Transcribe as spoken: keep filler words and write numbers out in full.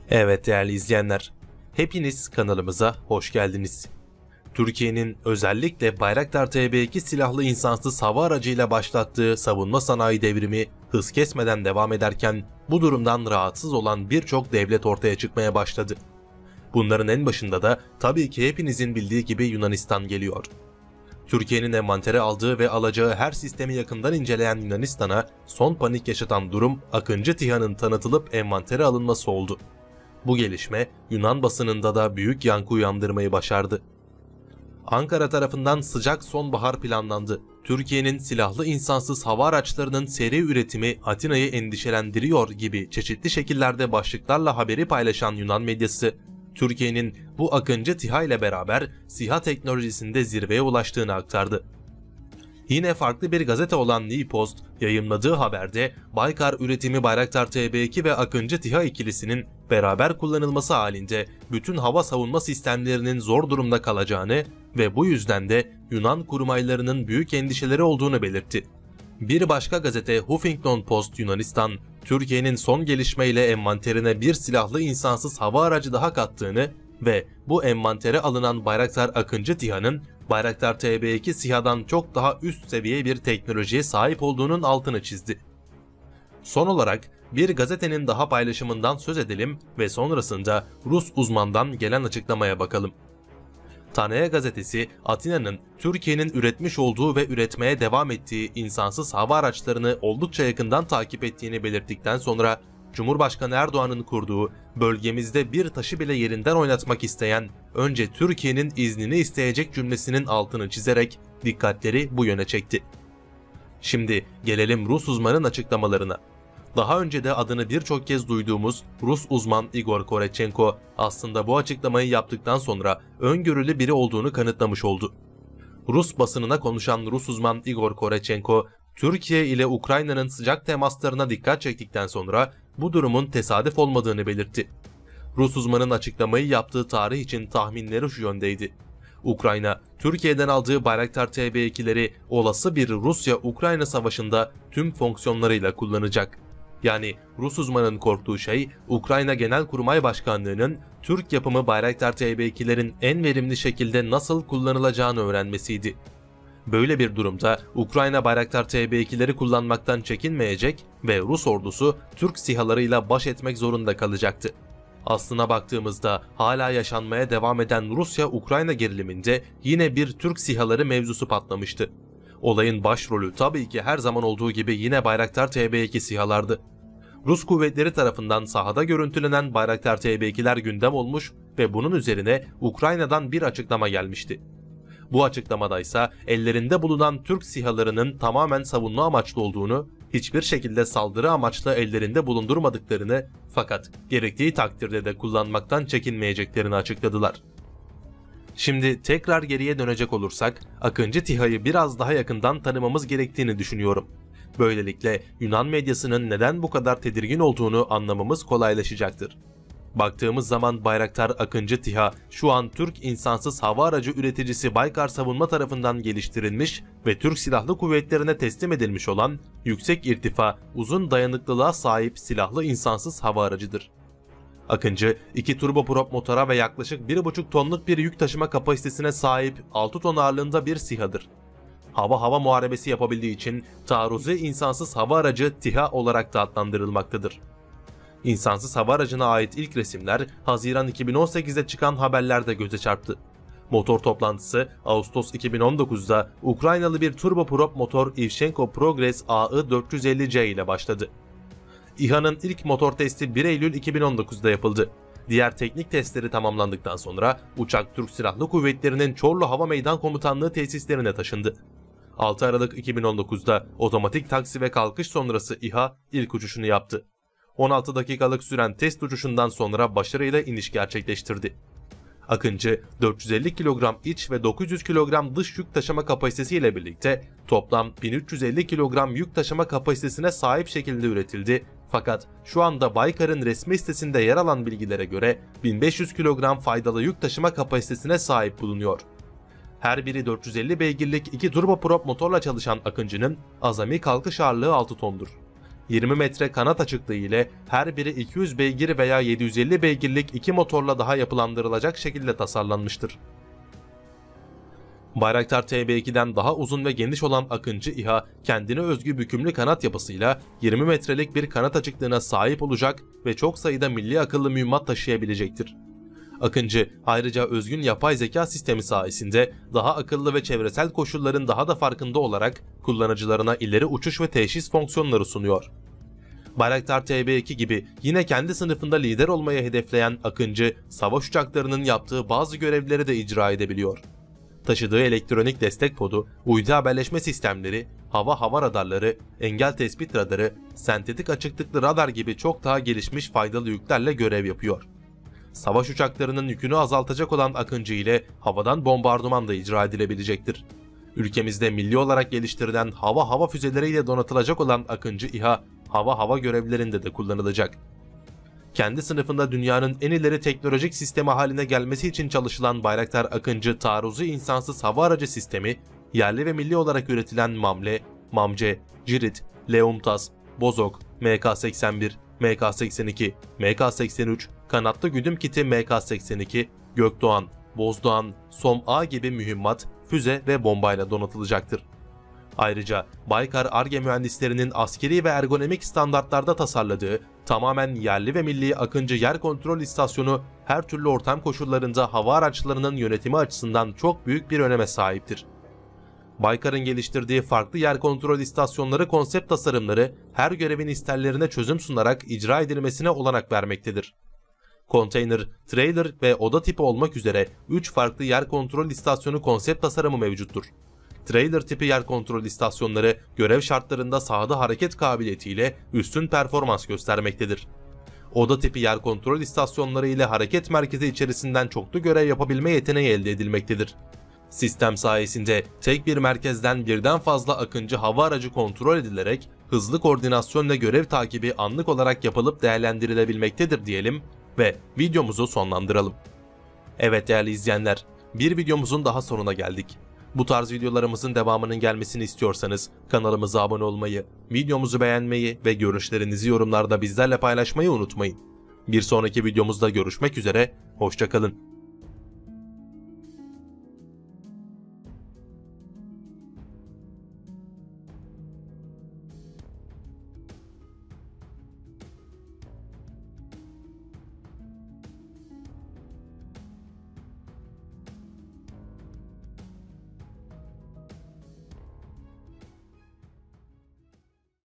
Evet değerli izleyenler, hepiniz kanalımıza hoş geldiniz. Türkiye'nin özellikle Bayraktar T B iki silahlı insansız hava aracıyla başlattığı savunma sanayi devrimi hız kesmeden devam ederken bu durumdan rahatsız olan birçok devlet ortaya çıkmaya başladı. Bunların en başında da tabii ki hepinizin bildiği gibi Yunanistan geliyor. Türkiye'nin envantere aldığı ve alacağı her sistemi yakından inceleyen Yunanistan'a son panik yaşatan durum Akıncı TİHA'nın tanıtılıp envantere alınması oldu. Bu gelişme Yunan basınında da büyük yankı uyandırmayı başardı. Ankara tarafından sıcak sonbahar planlandı. Türkiye'nin silahlı insansız hava araçlarının seri üretimi Atina'yı endişelendiriyor gibi çeşitli şekillerde başlıklarla haberi paylaşan Yunan medyası, Türkiye'nin bu Akıncı TİHA ile beraber SİHA teknolojisinde zirveye ulaştığını aktardı. Yine farklı bir gazete olan New Post yayımladığı haberde Baykar üretimi Bayraktar T B iki ve Akıncı TİHA ikilisinin beraber kullanılması halinde bütün hava savunma sistemlerinin zor durumda kalacağını ve bu yüzden de Yunan kurmaylarının büyük endişeleri olduğunu belirtti. Bir başka gazete Huffington Post Yunanistan, Türkiye'nin son gelişmeyle envanterine bir silahlı insansız hava aracı daha kattığını ve bu envantere alınan Bayraktar Akıncı TİHA'nın Bayraktar T B iki SİHA'dan çok daha üst seviye bir teknolojiye sahip olduğunun altını çizdi. Son olarak bir gazetenin daha paylaşımından söz edelim ve sonrasında Rus uzmandan gelen açıklamaya bakalım. Tanea gazetesi, Atina'nın Türkiye'nin üretmiş olduğu ve üretmeye devam ettiği insansız hava araçlarını oldukça yakından takip ettiğini belirttikten sonra Cumhurbaşkanı Erdoğan'ın kurduğu, bölgemizde bir taşı bile yerinden oynatmak isteyen, önce Türkiye'nin iznini isteyecek cümlesinin altını çizerek dikkatleri bu yöne çekti. Şimdi gelelim Rus uzmanın açıklamalarına. Daha önce de adını birçok kez duyduğumuz Rus uzman Igor Korechenko aslında bu açıklamayı yaptıktan sonra öngörülü biri olduğunu kanıtlamış oldu. Rus basınına konuşan Rus uzman Igor Korechenko, Türkiye ile Ukrayna'nın sıcak temaslarına dikkat çektikten sonra bu durumun tesadüf olmadığını belirtti. Rus uzmanın açıklamayı yaptığı tarih için tahminleri şu yöndeydi. Ukrayna, Türkiye'den aldığı Bayraktar T B ikileri olası bir Rusya-Ukrayna savaşında tüm fonksiyonlarıyla kullanacak. Yani Rus uzmanın korktuğu şey, Ukrayna Genelkurmay Başkanlığı'nın Türk yapımı Bayraktar T B ikilerin en verimli şekilde nasıl kullanılacağını öğrenmesiydi. Böyle bir durumda Ukrayna Bayraktar T B ikileri kullanmaktan çekinmeyecek ve Rus ordusu Türk SİHA'larıyla baş etmek zorunda kalacaktı. Aslına baktığımızda hala yaşanmaya devam eden Rusya-Ukrayna geriliminde yine bir Türk SİHA'ları mevzusu patlamıştı. Olayın başrolü tabii ki her zaman olduğu gibi yine Bayraktar T B iki SİHA'lardı. Rus kuvvetleri tarafından sahada görüntülenen Bayraktar T B ikiler gündem olmuş ve bunun üzerine Ukrayna'dan bir açıklama gelmişti. Bu açıklamada ise ellerinde bulunan Türk SİHA'larının tamamen savunma amaçlı olduğunu, hiçbir şekilde saldırı amaçlı ellerinde bulundurmadıklarını fakat gerektiği takdirde de kullanmaktan çekinmeyeceklerini açıkladılar. Şimdi tekrar geriye dönecek olursak Akıncı TİHA'yı biraz daha yakından tanımamız gerektiğini düşünüyorum. Böylelikle Yunan medyasının neden bu kadar tedirgin olduğunu anlamamız kolaylaşacaktır. Baktığımız zaman Bayraktar Akıncı TİHA şu an Türk insansız hava aracı üreticisi Baykar Savunma tarafından geliştirilmiş ve Türk Silahlı Kuvvetlerine teslim edilmiş olan yüksek irtifa, uzun dayanıklılığa sahip silahlı insansız hava aracıdır. Akıncı, iki turboprop motora ve yaklaşık bir buçuk tonluk bir yük taşıma kapasitesine sahip altı ton ağırlığında bir SİHA'dır. Hava-hava muharebesi yapabildiği için taarruzi insansız hava aracı TİHA olarak da adlandırılmaktadır. İnsansız hava aracına ait ilk resimler Haziran iki bin on sekiz'de çıkan haberlerde göze çarptı. Motor toplantısı Ağustos iki bin on dokuz'da Ukraynalı bir turboprop motor Ivshenko Progress A I dört yüz elli C ile başladı. İHA'nın ilk motor testi bir Eylül iki bin on dokuz'da yapıldı. Diğer teknik testleri tamamlandıktan sonra uçak Türk Silahlı Kuvvetleri'nin Çorlu Hava Meydan Komutanlığı tesislerine taşındı. altı Aralık iki bin on dokuz'da otomatik taksi ve kalkış sonrası İHA ilk uçuşunu yaptı. on altı dakikalık süren test uçuşundan sonra başarıyla iniş gerçekleştirdi. Akıncı, dört yüz elli kilogram iç ve dokuz yüz kilogram dış yük taşıma kapasitesiyle birlikte toplam bin üç yüz elli kilogram yük taşıma kapasitesine sahip şekilde üretildi. Fakat şu anda Baykar'ın resmi sitesinde yer alan bilgilere göre bin beş yüz kilogram faydalı yük taşıma kapasitesine sahip bulunuyor. Her biri dört yüz elli beygirlik iki turboprop motorla çalışan Akıncı'nın azami kalkış ağırlığı altı tondur. yirmi metre kanat açıklığı ile her biri iki yüz beygir veya yedi yüz elli beygirlik iki motorla daha yapılandırılacak şekilde tasarlanmıştır. Bayraktar T B iki'den daha uzun ve geniş olan Akıncı İHA, kendine özgü bükümlü kanat yapısıyla yirmi metrelik bir kanat açıklığına sahip olacak ve çok sayıda milli akıllı mühimmat taşıyabilecektir. Akıncı ayrıca özgün yapay zeka sistemi sayesinde daha akıllı ve çevresel koşulların daha da farkında olarak kullanıcılarına ileri uçuş ve teşhis fonksiyonları sunuyor. Bayraktar T B iki gibi yine kendi sınıfında lider olmayı hedefleyen Akıncı, savaş uçaklarının yaptığı bazı görevleri de icra edebiliyor. Taşıdığı elektronik destek podu, uydu haberleşme sistemleri, hava-hava radarları, engel tespit radarı, sentetik açıklıklı radar gibi çok daha gelişmiş faydalı yüklerle görev yapıyor. Savaş uçaklarının yükünü azaltacak olan Akıncı ile havadan bombardıman da icra edilebilecektir. Ülkemizde milli olarak geliştirilen hava-hava füzeleriyle donatılacak olan Akıncı İHA, hava-hava görevlerinde de kullanılacak. Kendi sınıfında dünyanın en ileri teknolojik sistemi haline gelmesi için çalışılan Bayraktar Akıncı taarruzu insansız hava aracı sistemi, yerli ve milli olarak üretilen MAMLE, MAMCE, Cirit, Leumtas, Bozok, M K seksen bir, M K seksen iki, M K seksen üç, kanatlı güdüm kiti M K seksen iki, Gökdoğan, Bozdoğan, SOM-A gibi mühimmat, füze ve bombayla donatılacaktır. Ayrıca Baykar Ar-Ge mühendislerinin askeri ve ergonomik standartlarda tasarladığı tamamen yerli ve milli Akıncı Yer Kontrol İstasyonu her türlü ortam koşullarında hava araçlarının yönetimi açısından çok büyük bir öneme sahiptir. Baykar'ın geliştirdiği farklı yer kontrol istasyonları konsept tasarımları her görevin isterlerine çözüm sunarak icra edilmesine olanak vermektedir. Konteyner, trailer ve oda tipi olmak üzere üç farklı yer kontrol istasyonu konsept tasarımı mevcuttur. Trailer tipi yer kontrol istasyonları görev şartlarında sahada hareket kabiliyetiyle üstün performans göstermektedir. Oda tipi yer kontrol istasyonları ile hareket merkezi içerisinden çoklu görev yapabilme yeteneği elde edilmektedir. Sistem sayesinde tek bir merkezden birden fazla Akıncı hava aracı kontrol edilerek hızlı koordinasyon ve görev takibi anlık olarak yapılıp değerlendirilebilmektedir diyelim ve videomuzu sonlandıralım. Evet değerli izleyenler, bir videomuzun daha sonuna geldik. Bu tarz videolarımızın devamının gelmesini istiyorsanız kanalımıza abone olmayı, videomuzu beğenmeyi ve görüşlerinizi yorumlarda bizlerle paylaşmayı unutmayın. Bir sonraki videomuzda görüşmek üzere, hoşça kalın.